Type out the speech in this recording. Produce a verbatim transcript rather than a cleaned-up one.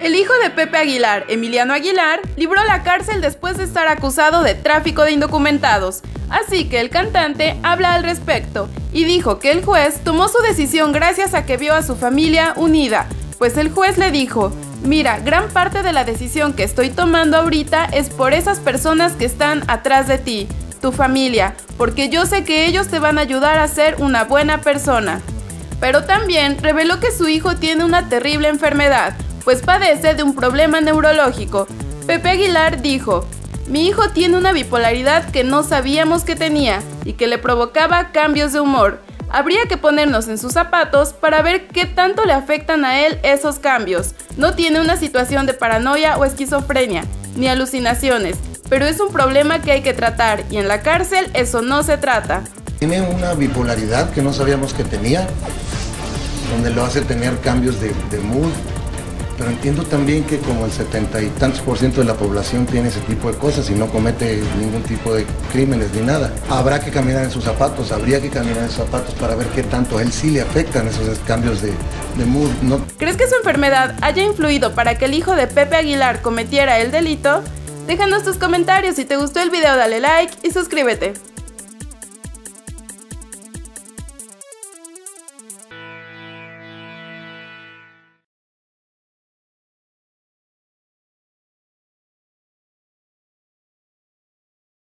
El hijo de Pepe Aguilar, Emiliano Aguilar, libró la cárcel después de estar acusado de tráfico de indocumentados. Así que el cantante habla al respecto y dijo que el juez tomó su decisión gracias a que vio a su familia unida, pues el juez le dijo: mira, gran parte de la decisión que estoy tomando ahorita es por esas personas que están atrás de ti, tu familia, porque yo sé que ellos te van a ayudar a ser una buena persona. Pero también reveló que su hijo tiene una terrible enfermedad, pues padece de un problema neurológico. Pepe Aguilar dijo: mi hijo tiene una bipolaridad que no sabíamos que tenía y que le provocaba cambios de humor. Habría que ponernos en sus zapatos para ver qué tanto le afectan a él esos cambios. No tiene una situación de paranoia o esquizofrenia, ni alucinaciones, pero es un problema que hay que tratar y en la cárcel eso no se trata. Tiene una bipolaridad que no sabíamos que tenía, donde lo hace tener cambios de, de mood, pero entiendo también que como el setenta y tantos por ciento de la población tiene ese tipo de cosas y no comete ningún tipo de crímenes ni nada, habrá que caminar en sus zapatos, habría que caminar en sus zapatos para ver qué tanto a él sí le afectan esos cambios de, de mood, ¿no? ¿Crees que su enfermedad haya influido para que el hijo de Pepe Aguilar cometiera el delito? Déjanos tus comentarios, si te gustó el video dale like y suscríbete.